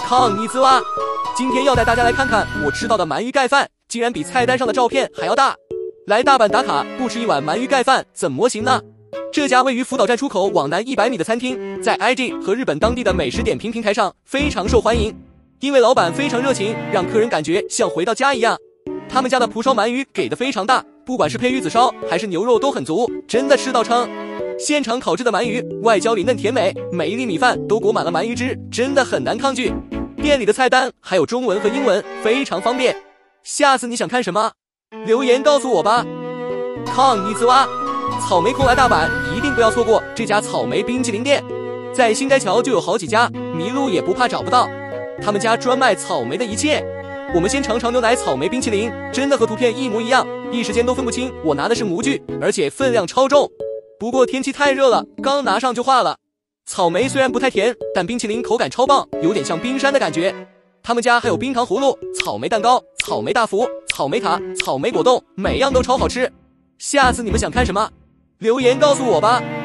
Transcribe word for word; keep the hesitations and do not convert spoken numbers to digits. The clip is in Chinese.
抗议滋哇！今天要带大家来看看我吃到的鳗鱼盖饭，竟然比菜单上的照片还要大。来大阪打卡，不吃一碗鳗鱼盖饭怎么行呢？这家位于福岛站出口往南一百米的餐厅，在 I G 和日本当地的美食点评平台上非常受欢迎，因为老板非常热情，让客人感觉像回到家一样。他们家的蒲烧鳗鱼给的非常大，不管是配鱼子烧还是牛肉都很足，真的吃到撑。现场烤制的鳗鱼，外焦里嫩甜美，每一粒米饭都裹满了鳗鱼汁，真的很难抗拒。店里的菜单还有中文和英文，非常方便。下次你想看什么？留言告诉我吧。抗议滋哇！草莓控来大阪一定不要错过这家草莓冰淇淋店，在新斋桥就有好几家，迷路也不怕找不到。他们家专卖草莓的一切。我们先尝尝牛奶草莓冰淇淋，真的和图片一模一样，一时间都分不清我拿的是模具，而且分量超重。不过天气太热了，刚拿上就化了。草莓虽然不太甜，但冰淇淋口感超棒，有点像冰山的感觉。他们家还有冰糖葫芦、草莓蛋糕、草莓大福、草莓塔、草莓果冻，每样都超好吃。下次你们想看什么？留言告诉我吧。